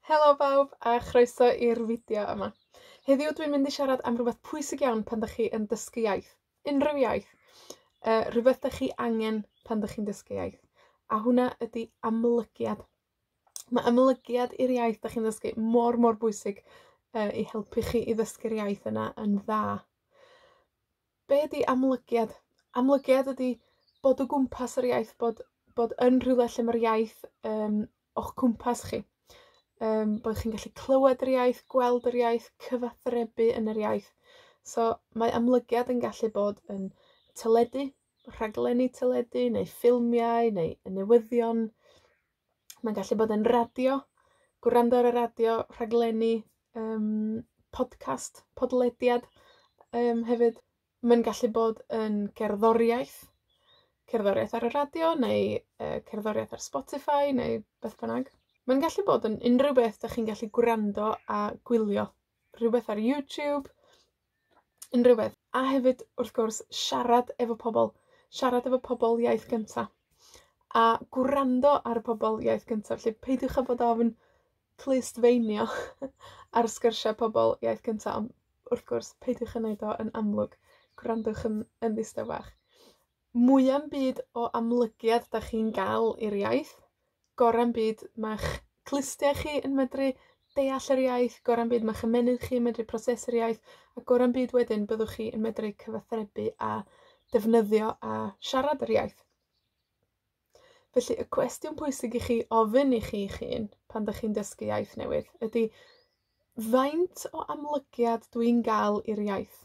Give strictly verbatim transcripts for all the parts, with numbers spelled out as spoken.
Helo bawb, a chroeso i'r fideo yma. Heddiw dwi'n mynd i siarad am rhywbeth pwysig iawn pan dych chi yn dysgu iaith. Unrhyw iaith. Uh, rhywbeth dych chi angen pan dych chi'n dysgu iaith. A hwnna ydy amlygiad. Mae amlygiad i'r iaith dych chi'n dysgu mor, mor bwysig uh, i helpu chi i ddysgu'r iaith yna yn dda. Be ydy amlygiad? Amlygiad ydy bod o gwmpas yr iaith, bod, bod yn rhywle lle mae'r iaith um, o'ch cwmpas chi. Um, bod chi'n gallu clywed yr iaith, gweld yr iaith, cyfathrebu yn yr iaith. So, mae amlygiad yn gallu bod yn teledu, rhaglenni teledu, neu ffilmiau, neu newyddion. Mae'n gallu bod yn radio, gwrando ar y radio, rhaglenni, um, podcast, podlediad um, hefyd. Mae'n gallu bod yn gerddoriaeth, cerddoriaeth ar y radio, neu uh, cerddoriaeth ar Spotify, neu beth bynnag. Mae'n gallu bod yn unrhyw beth dych chi'n gallu gwrando a gwylio. Rhywbeth ar YouTube, unrhyw beth. A hefyd, wrth gwrs, siarad efo pobl. Siarad efo pobl iaith gynta. A gwrando ar pobl iaith gynta. Felly, peidiwch â bod ofn clustfeinio ar sgyrsiau pobl iaith gynta. Ond, wrth gwrs, peidiwch yn neud o yn amlwg. Gwrandwch yn, yn ddistaw bach. Mwya'm byd o amlygiad dych chi'n gael i'r iaith. Gora'n byd ma'ch clustia chi yn medru deall yr iaith, gora'n byd ma'ch ymenydd chi yn medru prosesu'r iaith, a gora'n byd wedyn byddwch chi yn medru cyfathrebu a defnyddio a siarad yr iaith. Felly, y cwestiwn pwysig i chi ofyn i chi hun pan dych chi'n dysgu iaith newydd ydy, faint o amlygiad dwi'n gael i'r iaith?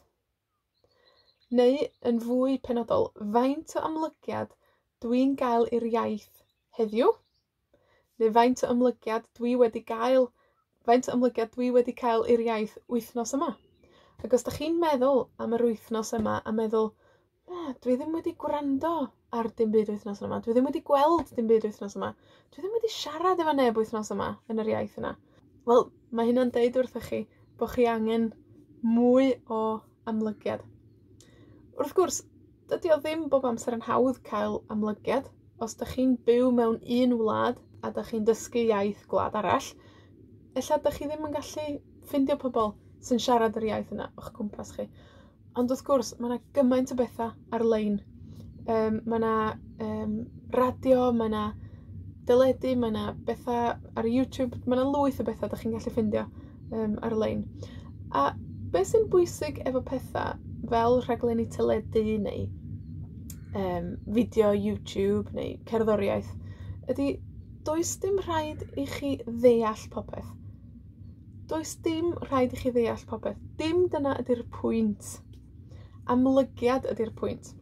Neu, yn fwy penodol, faint o amlygiad dwi'n gael i'r iaith heddiw? Neu faint o amlygiad dwi wedi gael, faint o amlygiad dwi wedi cael i'r iaith wythnos yma. Ac os da chi'n meddwl am yr wythnos yma a meddwl, eh, dwi ddim wedi gwrando ar dim byd wythnos yma, dwi ddim wedi gweld dim byd wythnos yma, dwi ddim wedi siarad efo neb wythnos yma yn yr iaith yna. Wel, mae hynna'n deud wrthych chi bod chi angen mwy o amlygiad. Wrth gwrs, dydi o ddim bob amser yn hawdd cael amlygiad. Os da chi'n byw mewn un wlad, a da chi'n dysgu iaith gwlad arall, ella da chi ddim yn gallu ffindio pobl sy'n siarad yr iaith yna o'ch cwmpas chi. Ond wrth gwrs, mae yna gymaint o bethau ar-lein. Um, mae yna um, radio, mae yna deledu, mae yna bethau ar YouTube, mae yna lwyth o bethau da chi'n gallu ffindio um, ar-lein. A beth sy'n bwysig efo pethau fel rhaglenni teledu neu um, fideo YouTube neu cerddoriaeth, ydy does dim rhaid i chi ddeall popeth. Does dim rhaid i chi ddeall popeth. Dim dyna ydy'r pwynt. Amlygiad ydy'r pwynt.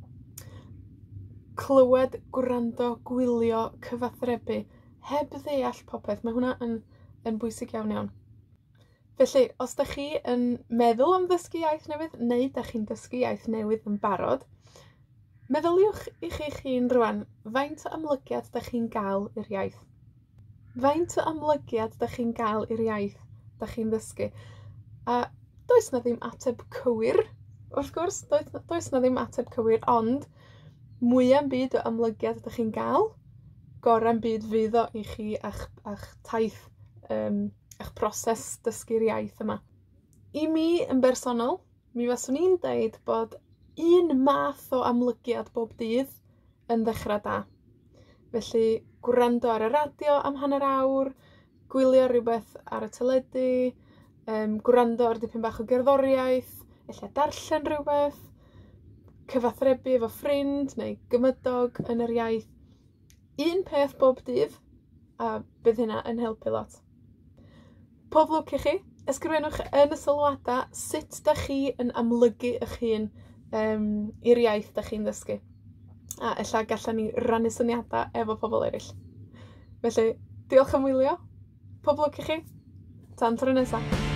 Clywed, gwrando, gwylio, cyfathrebu, heb ddeall popeth. Mae hwnna yn, yn bwysig iawn iawn. Felly, os da chi yn meddwl am ddysgu iaith newydd, neu da chi'n dysgu iaith newydd yn barod, meddyliwch i chi chi'n rwan, faint o amlygiad da chi'n gael i'r iaith? Faint o amlygiad da chi'n gael i'r iaith da chi'n ddysgu? A does na ddim ateb cywir, wrth gwrs, does, does na ddim ateb cywir, ond mwya'm byd o amlygiad da chi'n gael, gora'n byd fydd o i chi a'ch, a'ch taith, um, a'ch proses dysgu'r iaith yma. I mi yn bersonol, mi faswn i'n deud bod un math o amlygiad bob dydd yn ddechrau da. Felly, gwrando ar y radio am hanner awr, gwylio rhywbeth ar y teledu, um, gwrando ar dipyn bach o gerddoriaeth, ella darllen rhywbeth, cyfathrebu efo ffrind neu gymydog yn yr iaith. Un peth bob dydd, a bydd hynna yn helpu lot. Pob lwc i chi, ysgrifennwch yn y sylwada sut da chi yn amlygu eich hun um, i'r iaith da chi'n ddysgu. A ella gallan ni rannu syniadau efo pobl eraill. Felly, diolch am wylio. Pob lwc i chi. Tan tro nesa.